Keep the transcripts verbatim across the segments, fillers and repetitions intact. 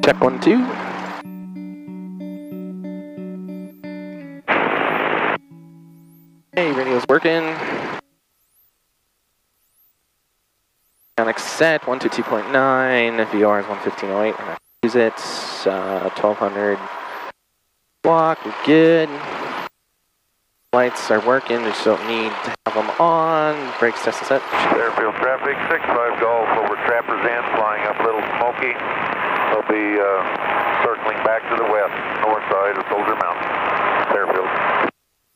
Check one, two. Hey, radio's working. Avionics set, one two two point nine, V R is one fifteen oh eight, we're not going to use it. Uh, twelve hundred block, we're good. Lights are working, we just don't need to have them on. Brakes test and set. Airfield traffic, six five Golf over Trappers End, flying up Little Smoky. They'll be uh, circling back to the west, north side of Soldier Mountain. Airfield.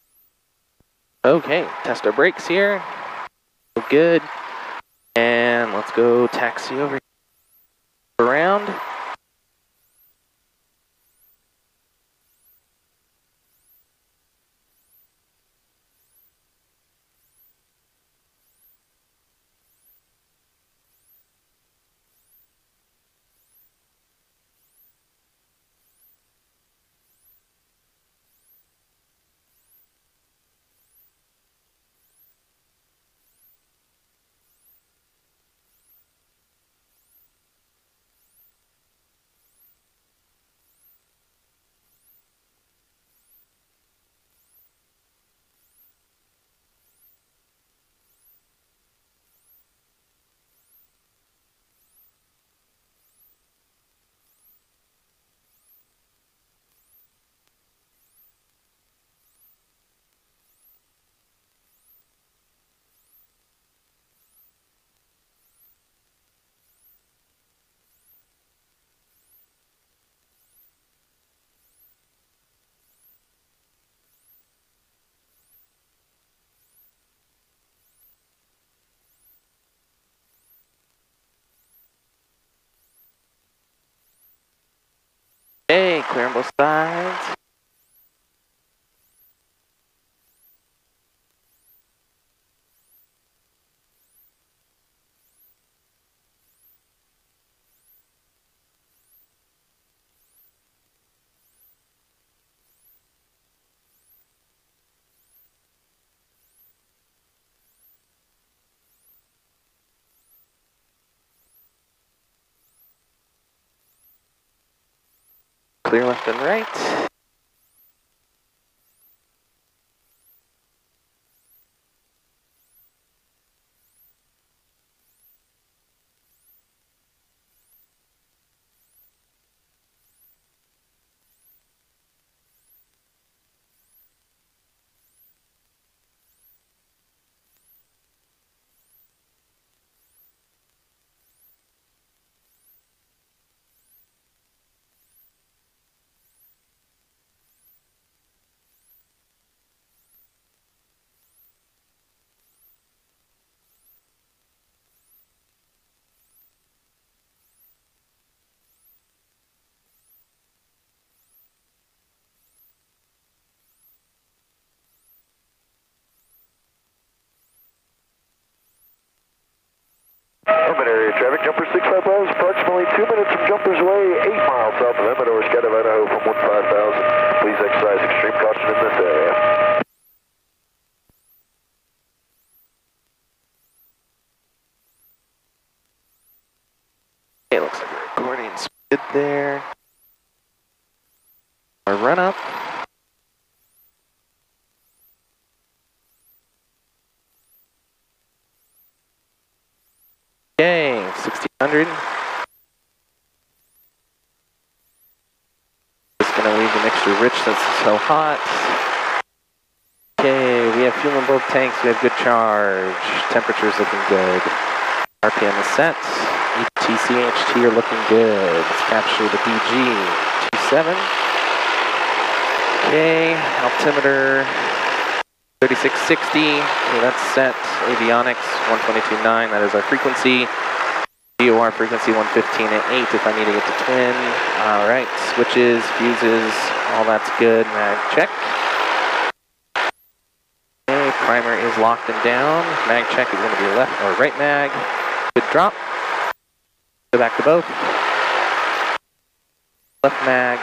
Okay, test our brakes here. Good. And let's go taxi over around. Okay, clear on both sides. Clear left and right. Urban area traffic, jumper six five miles, approximately two minutes from Jumper's Way, eight miles south of Amador, Skydive, Idaho, from one five thousand. Please exercise extreme caution in this area. Okay, looks like we're accordion's good there. Our run up. Okay, sixteen hundred. Just gonna leave the mixture rich since it's so hot. Okay, we have fuel in both tanks, we have good charge. Temperature's looking good. R P M is set. E T C H T are looking good. Let's capture the B G twenty-seven. Okay, altimeter thirty-six sixty, okay, that's set. Avionics one twenty-two point nine, that is our frequency. V O R frequency one fifteen at eight if I need to get to twin. Alright, switches, fuses, all that's good. Mag check. Okay, primer is locked and down. Mag check is going to be left or right mag. Good drop. Go back to both. Left mag.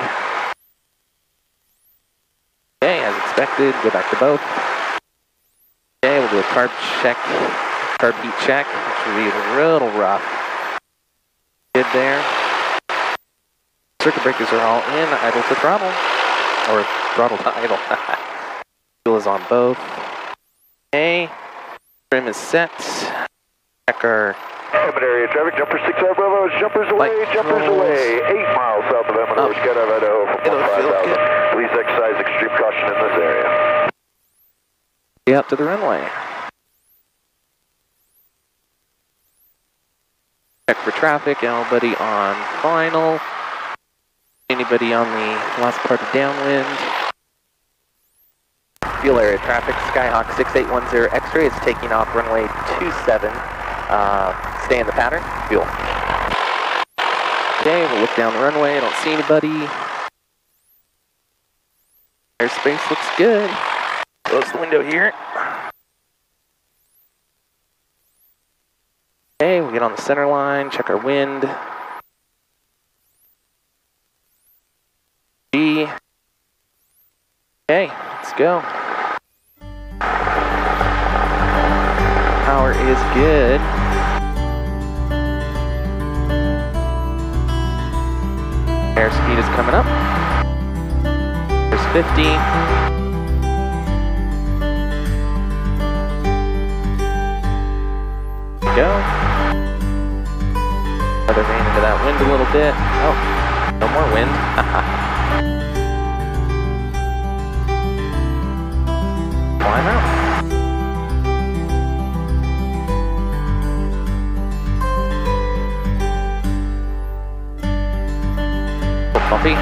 Okay, as expected, go back to both. Okay, we'll do a carb check, carb heat check, which will be a little rough. Good there. Circuit breakers are all in, idle to throttle. Or throttle to idle. Fuel is on both. Okay. Trim is set. Check our Hammond area traffic, jumper six five Bravo, jumpers away, light jumpers controls. away. Eight miles south of Emmett Oh. Road, Skydive, Idaho, from It'll five feel thousand. good. Please exercise extreme caution in this area. Get out to the runway. Check for traffic, everybody on final. Anybody on the last part of downwind? Fuel area traffic, Skyhawk six eight one zero X-ray is taking off runway two seven. Uh, stay in the pattern, fuel. Okay, we'll look down the runway, I don't see anybody. Airspace looks good. Close the window here. Okay, we'll get on the center line, check our wind. G. Okay, let's go. Power is good. Airspeed is coming up. There's fifty. Go. Another vein into that wind a little bit. Oh, no more wind. Climb out. Bumpy.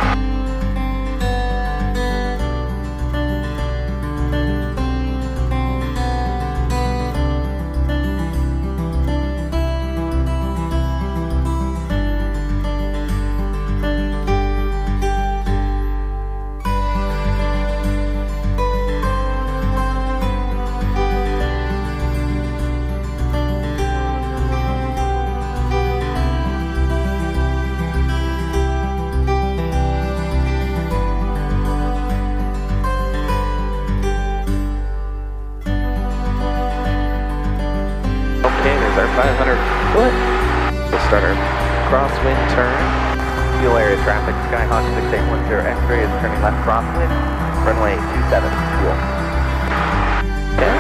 five hundred foot. We'll start our crosswind turn. Fuel area traffic, Skyhawk six eight one zero X-ray is turning left crosswind. Runway two seven, fuel. Okay.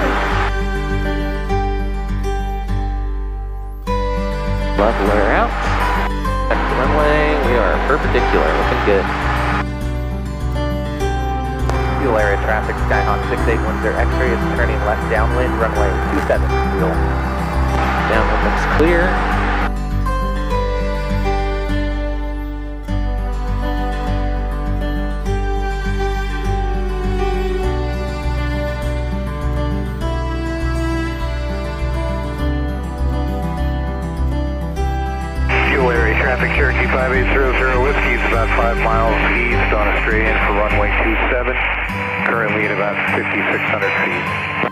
Leveler out. Check the runway, we are perpendicular, looking good. Fuel area traffic, Skyhawk six eight one zero X-ray is turning left downwind, runway two seven, fuel. Downwind looks clear. Fuel area traffic, Cherokee five eight zero zero Whiskey is about five miles east on a straight in for runway two seven. Currently at about fifty-six hundred feet.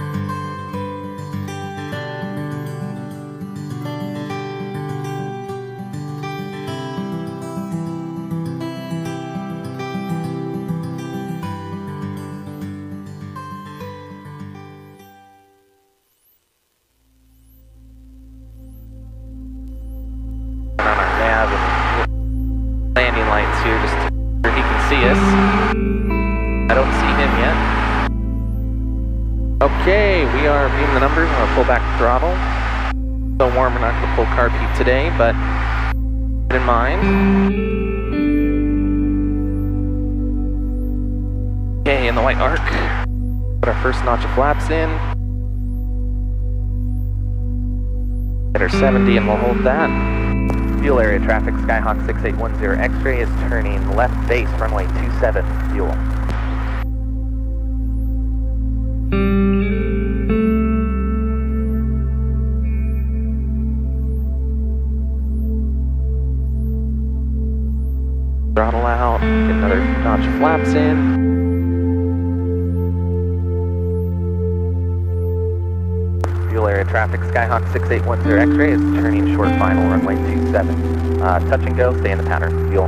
On our nav and landing lights here just so he can see us. I don't see him yet. Okay, we are viewing the numbers. I'm gonna pull back the throttle. So warm, we're not gonna pull car peak today, but keep it in mind. Okay, in the white arc, put our first notch of flaps in. Hit our seventy and we'll hold that. Fuel area traffic, Skyhawk six eight one zero X-ray is turning left base, runway two seven, fuel. Throttle out, get another notch of flaps in. Fuel area traffic, Skyhawk six eight one zero X-ray is turning short final, runway two seven. Uh, touch and go, stay in the pattern, fuel.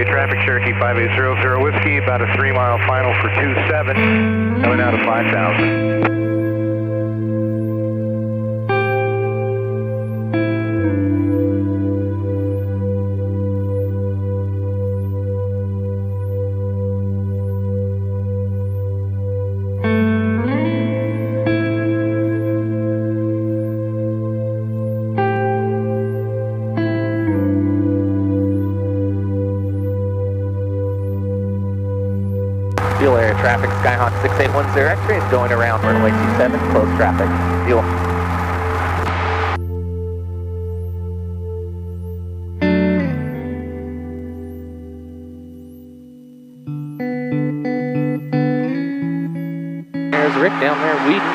area traffic, Cherokee five eight zero zero Whiskey, about a three mile final for two seven, coming out of five thousand. Fuel area traffic, Skyhawk six eight one zero X-ray is going around runway two seven, close traffic. Fuel. There's Rick down there weeding.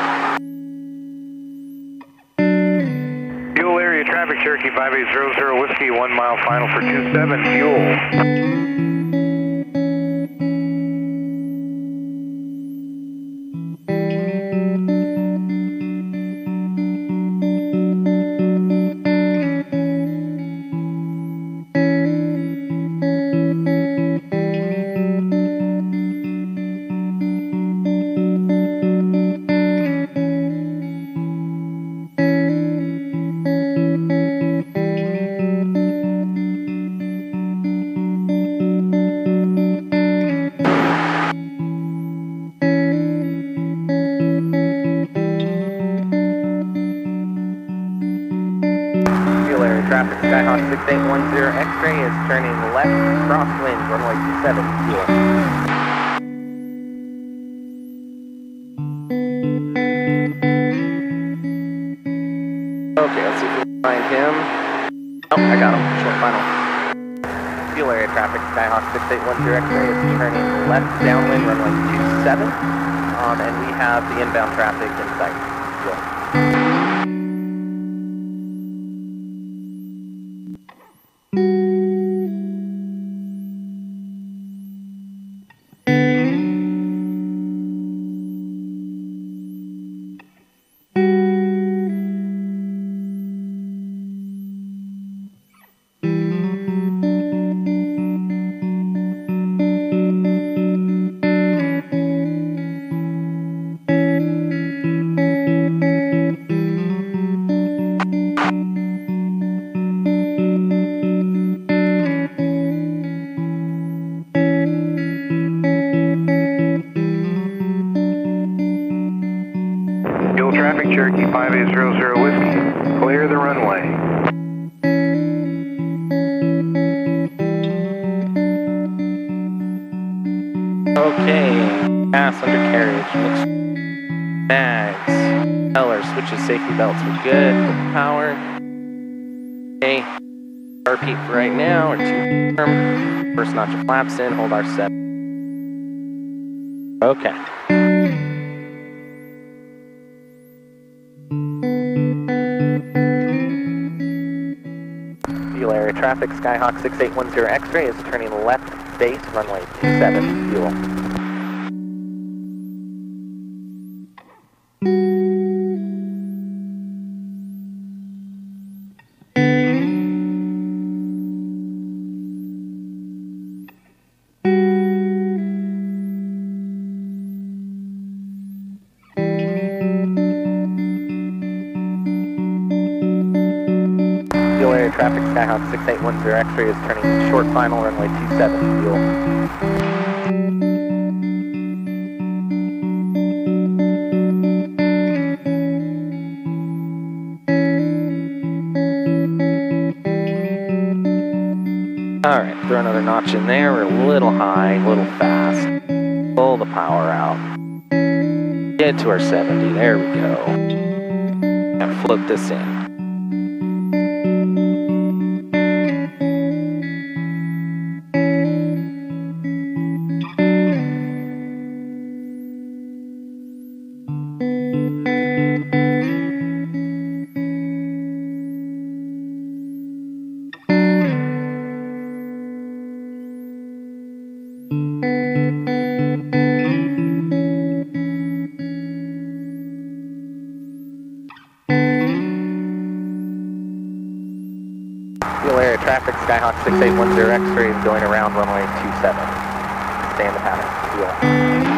Fuel area traffic, Cherokee five eight zero zero Whiskey, one mile final for two seven, fuel. Traffic, Skyhawk six eight one zero X-ray is turning left, crosswind, runway two seven, fuel. Okay, let's see if we can find him. Oh, I got him, short final. Fuel area traffic, Skyhawk six eight one zero X-ray is turning left, downwind, runway two seven, um, and we have the inbound traffic in sight, fuel. Fuel traffic, Cherokee five eight zero zero Whiskey, clear the runway. Okay, pass undercarriage, mixed bags, color, switches, safety belts, we're good, power. Okay, repeat for right now, or two firm. First notch of flaps in, hold our set. Okay. Fuel area traffic, Skyhawk six eight one zero X-ray is turning left base, runway two seven, fuel. Fuel area traffic, Skyhawk six eight one zero X-ray is turning short final, runway two seven, fuel. Alright, throw another notch in there, we're a little high, a little fast. Pull the power out. Get to our seventy, there we go. And float this in. Fuel area traffic, Skyhawk six eight one zero X-ray is going around runway two seven. Stay in the pattern. Deal.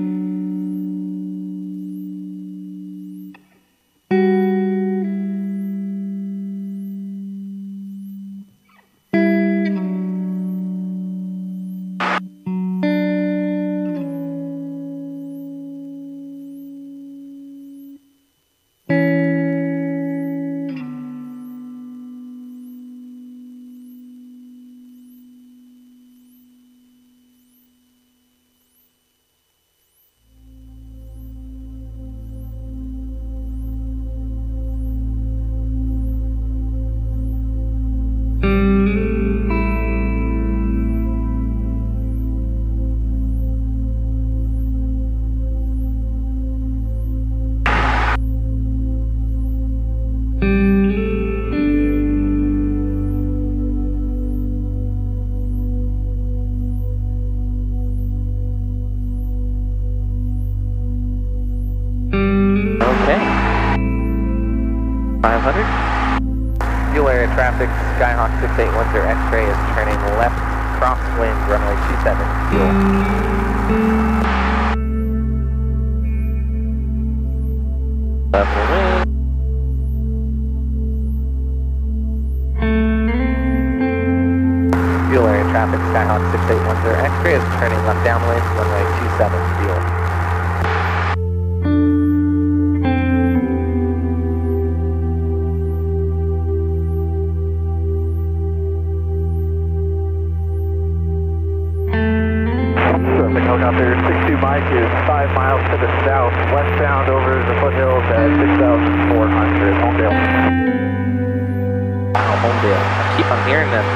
five hundred. Fuel area traffic, Skyhawk six eight one zero X-ray is turning left, crosswind, runway two seven, fuel. Level wind. Fuel area traffic, Skyhawk six eight one zero X-ray is turning left downwind, runway two seven, fuel. Helicopter six two Mike is five miles to the south, westbound over the foothills at six thousand four hundred, Homedale. Wow, Homedale. I keep on hearing them.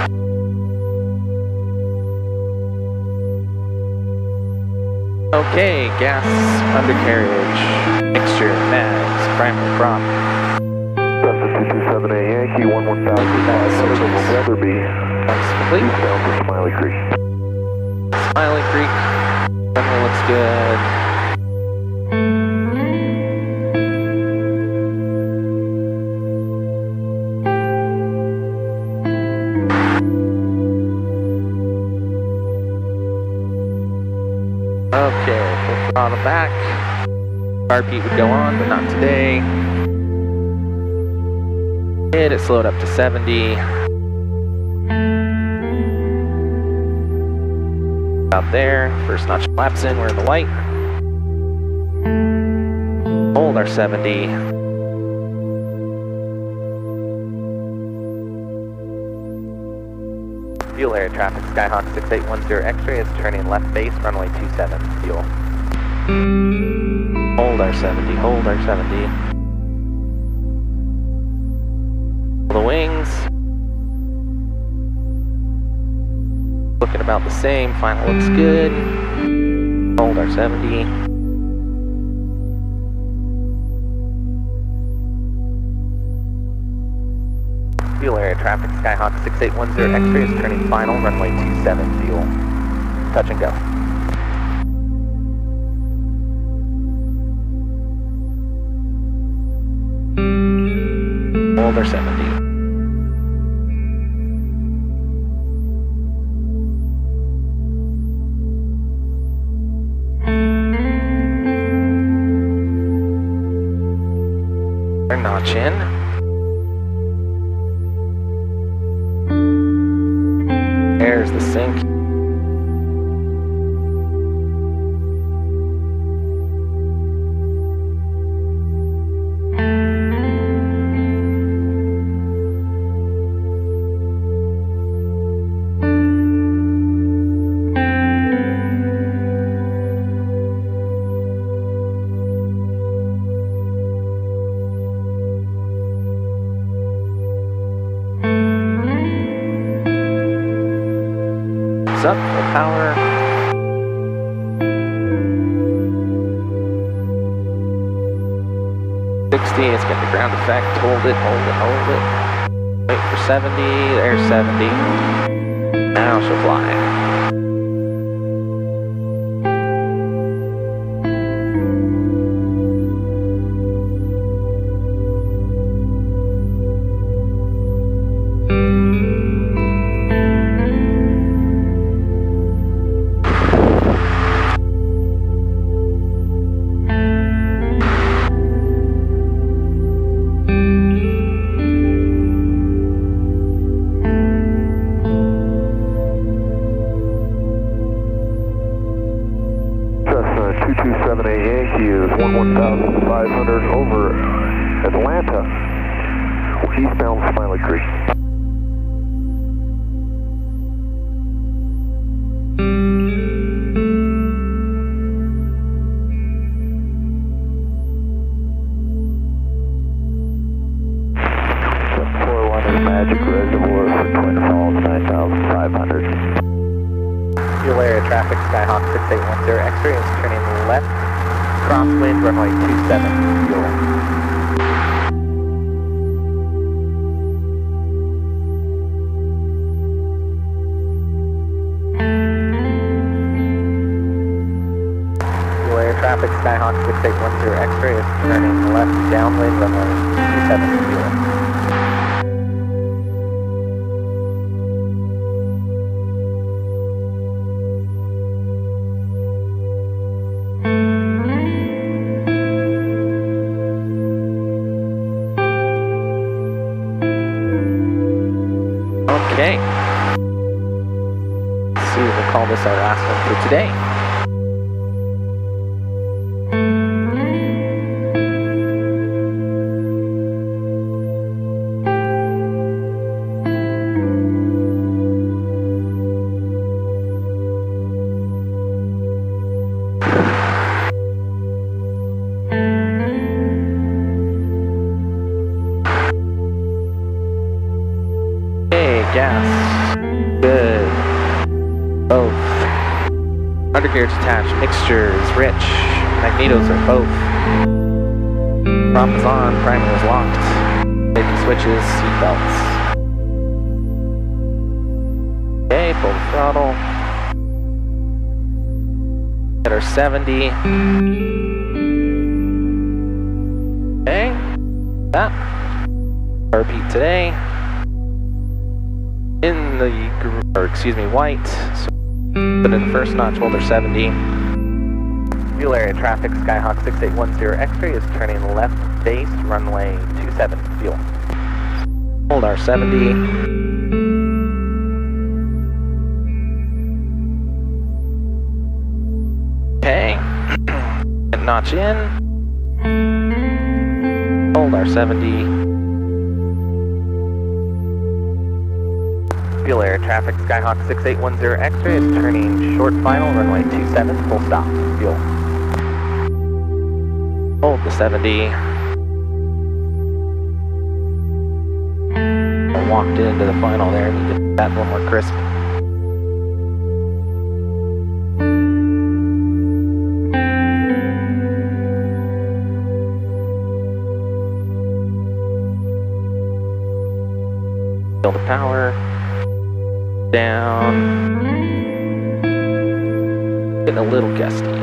Okay, gas, undercarriage, mixture, mags, primary prop. two two seven A Yankee, one one thousand five hundred over Weatherby. That's complete. Down to Smiley Creek. Smiley Creek, runway looks good. Okay, full throttle back. Car repeat would go on, but not today. It, it slowed up to seventy. Out there, first notch flaps in, we're in the white. Hold our seventy. Fuel area traffic, Skyhawk six eight one zero X-ray is turning left base, runway two seven, fuel. Hold our seventy, hold our seventy. The wings. Looking about the same, final looks good. Hold our seventy. Fuel area traffic, Skyhawk six eight one zero X-ray is turning final, runway two seven, fuel. Touch and go. Hold our seventy. Notch in. There's the sink. Up, full power. sixty, it's getting the ground effect. Hold it, hold it, hold it. Wait for seventy, there's seventy. Now she'll fly. Hughes, one one thousand five hundred over Atlanta, eastbound Smiley Creek. four one is Magic Reservoir for Twin Falls, nine thousand five hundred. Fuel area traffic, Skyhawk six eight one zero X-ray is turning left, crosswind, runway two seven, fuel. Fuel area traffic, Skyhawk six eight one zero X-ray is turning left, downwind, runway two seven, fuel. Okay. Let's see, we'll call this our last one for today. Gas. Good. Both. Undercarriage attached. Mixture is rich. Magnetos are both. Prop is on. Primer is locked. Safety switches. Seatbelts. Okay, full throttle. At our seventy. Okay. That. Repeat today. In the, or excuse me, white, so put in the first notch, hold our seventy. Fuel area traffic, Skyhawk six eight one zero X-ray is turning left base, runway two seven, fuel. Hold our seventy. Okay, and notch in. Hold our seventy. Fuel area traffic, Skyhawk six eight one zero X-ray is turning short final, runway two seven, full stop, fuel. Hold the seventy. I walked into the final there, need to get that one more crisp. Fill the power. Down. Getting a little gusty.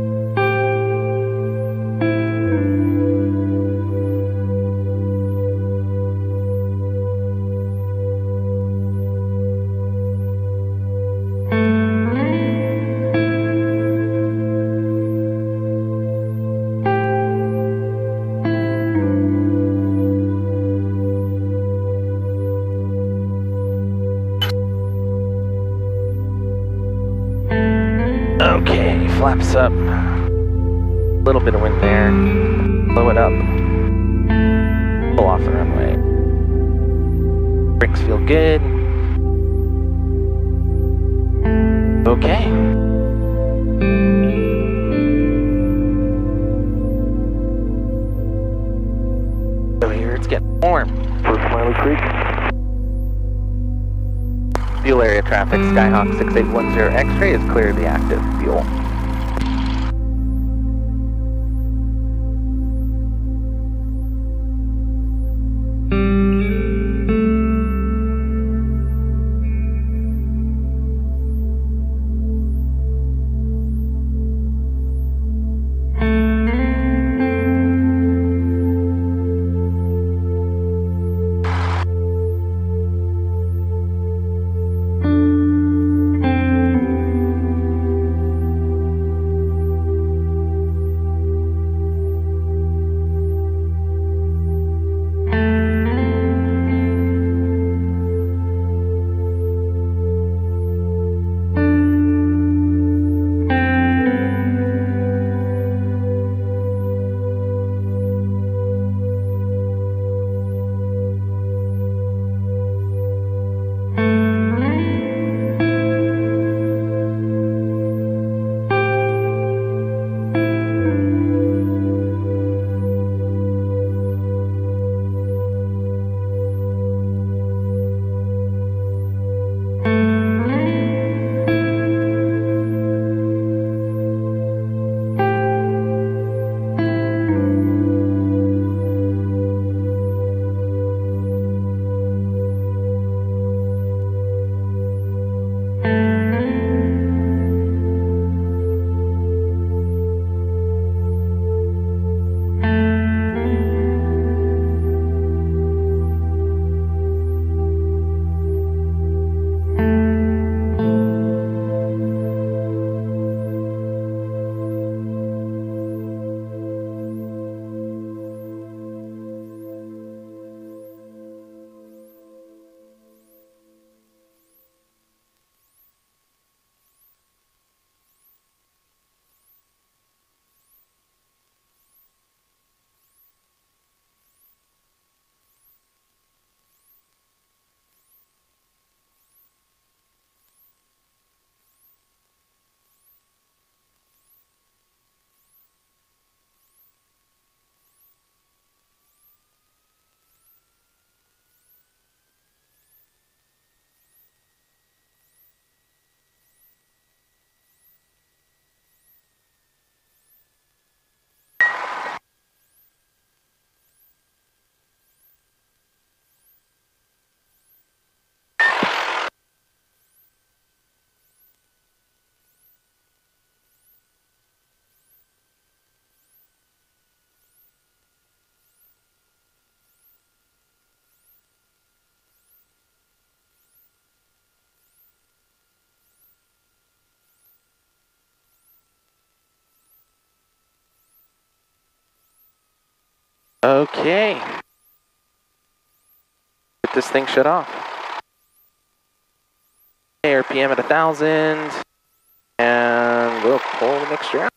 Okay, flaps up. A little bit of wind there. Blow it up. Pull off the runway. Brakes feel good. Okay. So here it's getting warm. For Smiley Creek. Fuel area traffic, Skyhawk six eight one zero X-ray is clear of the active fuel. Okay. Get this thing shut off. Okay, R P M at one thousand. And we'll pull the mixture out.